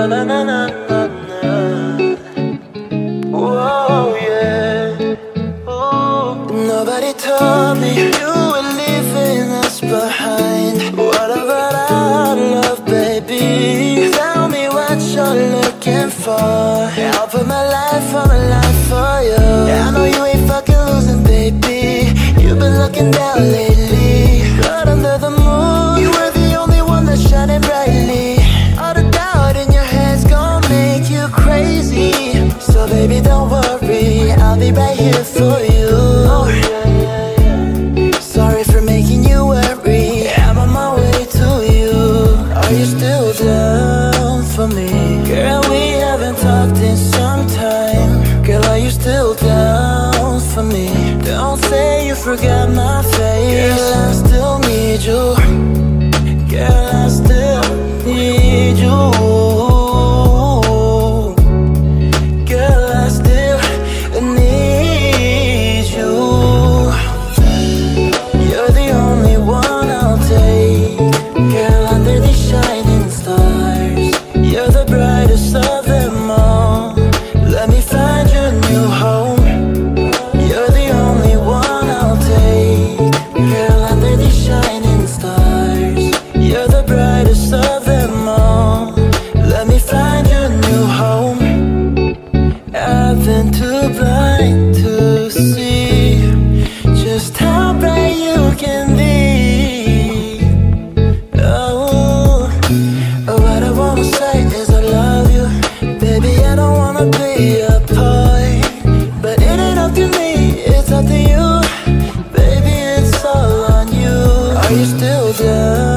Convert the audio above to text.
na na na na na. Whoa, yeah. Ooh. Nobody told me you were leaving us behind. What about our love, baby? Tell me what you're looking for. I'll put my life for you. I know you ain't fucking losing, baby. You've been looking down lately. Right under the moon, you were the only one that's shining brightly. All the doubt in your head's gonna make you crazy. So baby, don't worry, I'll be right here for you. Oh, yeah. Sorry for making you worry, I'm on my way to you. Are you still down for me? Girl, we haven't talked in some time. Girl, are you still down for me? Don't say you forgot my face. Girl, I still need you. Girl, I still need you. Girl, I still need you. You're the only one I'll take. Girl, under these shining stars, you're the brightest of them all. Let me find your new home. You're the only one I'll take. Girl, under these shining stars, you're the brightest of them all. Let me find your new home. I've been too blind to see just how bright you can be. Oh, what I wanna say is I love you. Baby, I don't wanna be apart, but it ain't up to me, it's up to you. Baby, it's all on you. Are you still down